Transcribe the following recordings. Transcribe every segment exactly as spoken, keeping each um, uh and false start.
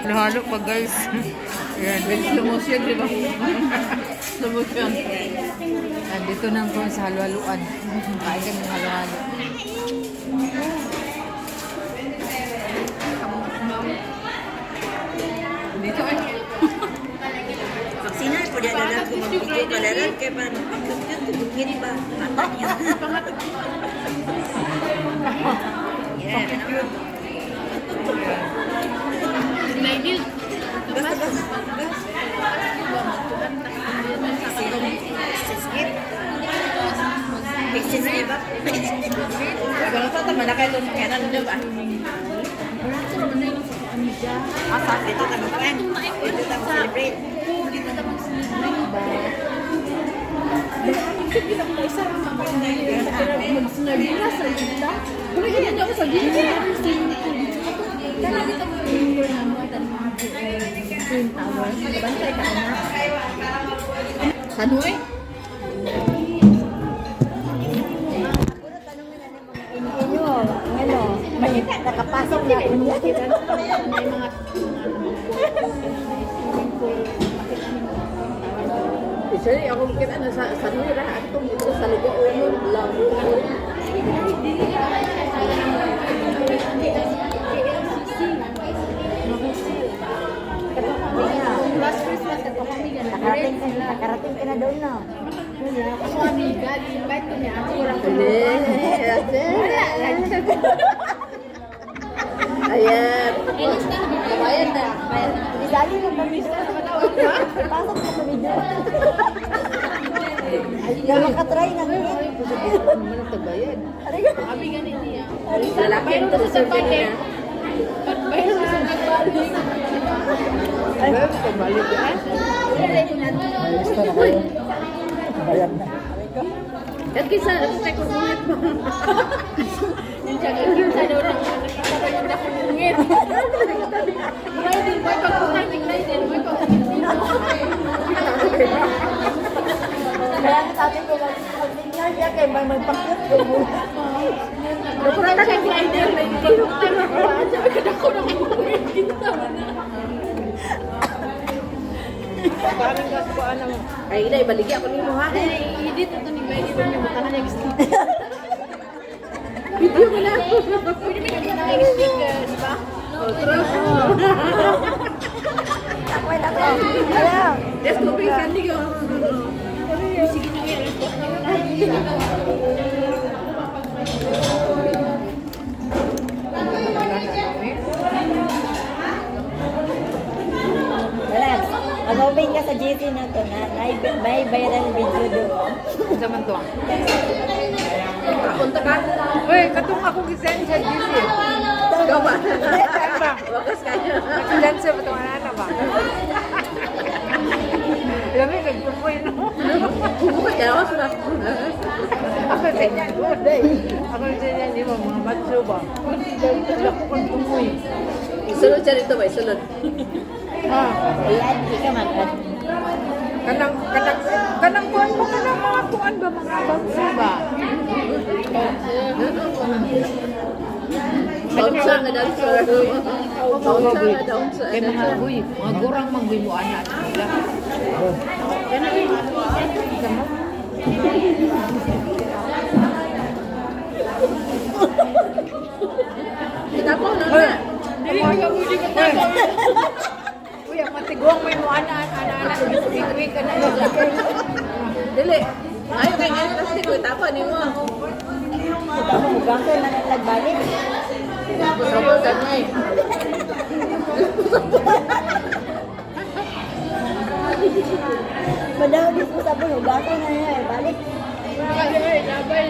Halo-halo pa guys. Ayan, slow motion, di ba? Slow motion. Ayan, dito na po sa halo-haluan. Kain kami ng halo-halo. Dito ay. Vaksina, pwede adalah ko mag-video kalaran kaya para magpag-compute, tubungin pa. Mata niya. Yeah. Naidil. Basta, basta. Skip. Skip ba? Kalau sa tama na kayo ng kanan nyo ba? Asa, dito tayo mag-plan. Dito tayo mag-celebrate. Dito tayo mag-celebrate ba? Isip kita mo isa ang mag-snuggle na sa gita. Kung nagiging ako sa gita, kaya dito mo yung Twin Tower. Bantay ka na. Sanoy? Inyo, ano, may nakapasok na may mga Actually, ako kita na sa Sanoy ra at itong dito sa lugar ulo, labo. Last Christmas ito kami ganun. nakarating ka, nakarating ka na doon na. Ako amiga, invite ko niya. Ako walang Ayan. Ilista na ba? Bayad na. Isali mo ba miss na matawag ka? Pasok ka sa video. Na makatry na rin. Ano ito bayad? Kami ganun niya. Lalaki ito sa survey niya. Bayro sa nagbalik. Ay, ito balik yan. Gusto na kayo. Bayad na. At kisa, sa kumunit mo. Yung siya kinsa daw na nakita daw yung nakungit. Riding, may pag-unating riding, may pag-unating. Kaya sabi ko lang, pag-tingnan niya kay may magpakit ko mo. Nakuha na siya riding, may kinukter ako. Sabi ko na ko na kumungit. Kinta mo na. Parang gas ko ano. Ay, ina, ibaligi ako ni mo ha. Hindi ito ni Bailey rin yung matahan niya gusto. Video mo na. Pwede may naging nag-stick, di ba? Oh, true. Takway na ko. Alam. Let's go, big candy ko. Sige na yan. Wala. Mag-open ka sa G C na to na may viral video doon. Zaman to. Punta ka. Uy, katong ako gisend sa G C. Ikaw ba? ba? Wakas ka niya. Dancer ba itong anak ba? Alam mo, nagpupoy no? Bukod ka ako sa Ako sa inyo, good day. Ako sa inyo, di ba, mga matso ba? Wala ko kang tumoy. Isunod siya rito ba? Isunod. Ah, Ayan, hindi ka magkat. kanang, kanang, kanang kuhan ba, kanang mga kuhan ba, mga bangsa ba? Bouncer nga dancer. Bouncer nga dancer. Kaya mga guy, mga gurang mangguy mo anak nila. Kaya rin, sama. Kita po na nga. Dili ka pwede ka pa. Uy, ang matiguang may mo anak, anak-anak, ikuwi ka na nila. Dili. Ayaw kay ngayon kasi ko tapo ni mo. Kita mo, bangko na nagbalik. Sabol ka nga eh. Madami po sa bulo, bangko na yan. Balik. Labay, labay.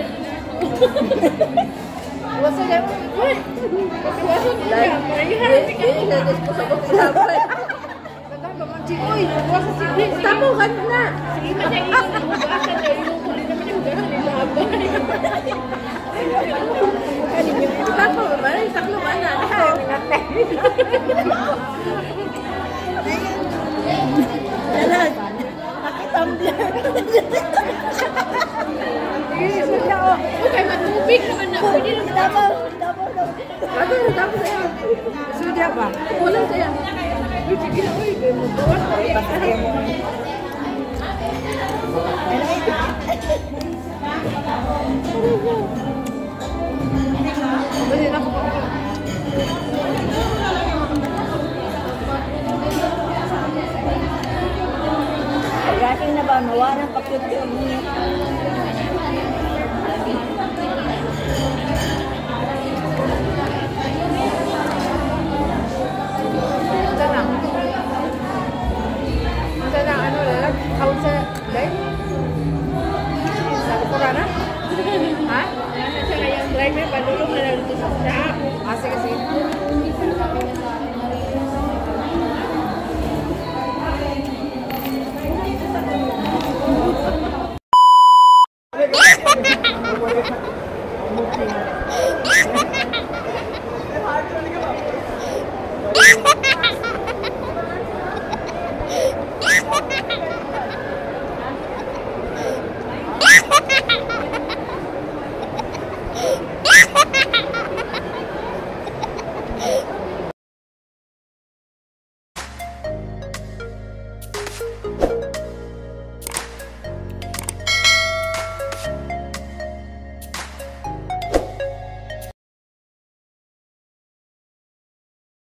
Wasa niya mo, uy! Dahil, dili na disposable sa sabay. Kadang ba man siya, uy! Wasa si Chris! Tapo ka na. Sige man niya yung hugasan niya, yung huli naman yung hugasan yung labay. Tapo ba? Taklo ka na. Dalag. Nakitumbler. Okay, matubig naman na. Pwede naman na. Double, double, double. Bago na tapo sa'yo. Sudya ba? Kulang sa'yo. Sige na, uy. Gano'n mo ba? Pasaya mo. Ano ito? Kasi na ko pa. Pag-aking na ba, mawa ng pakyut-yun niya.